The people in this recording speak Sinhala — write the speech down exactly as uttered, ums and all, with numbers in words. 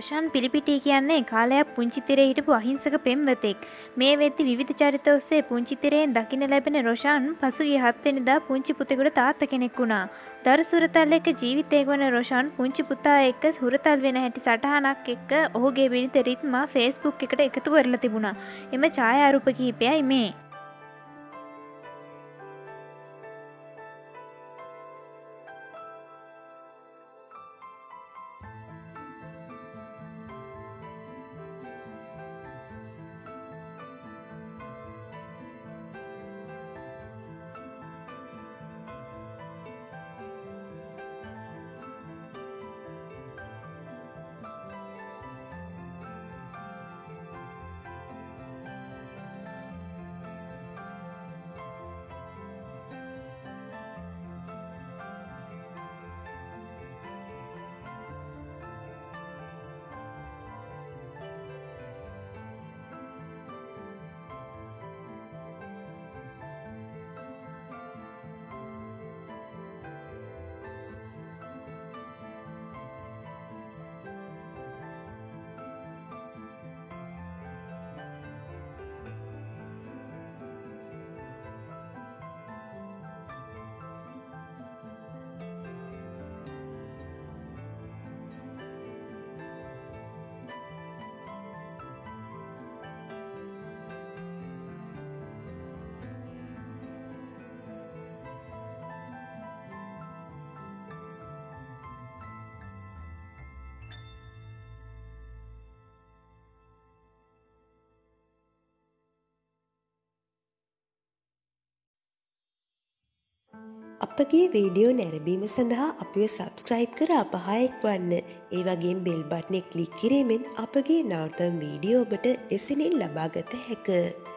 රොෂාන් පිලිපිටි කියන්නේ කාලයක් පුංචි තිරේ හිටපු අහිංසක පෙම්වතෙක්. මේ වෙද්දි විවිධ චරිත ඔස්සේ පුංචි තිරයෙන් දකින්න ලැබෙන රොෂාන් පසුගිය හත් වෙනිදා පුංචි පුතෙකුට තාත්තා කෙනෙක් වුණා. දරු සුරතල් එක්ක ජීවිතේ ගෙවන රොෂාන් පුංචි පුතා එක්ක හුරතල් වෙන හැටි සටහනක් එක්ක ඔහුගේ බිරිඳ රිත්මා Facebook එකට එකතු කරලා තිබුණා. එම ඡායාරූප කිහිපයයි මේ. අපගේ වීඩියෝ නැරඹීම සඳහා අපිව සබස්ක්‍රයිබ් කර අප හා එක්වන්න. ඒ වගේම බෙල් බටනේ ක්ලික් කිරීමෙන් අපගේ නවතම වීඩියෝ ඔබට එසැනින් ලබාගත හැක.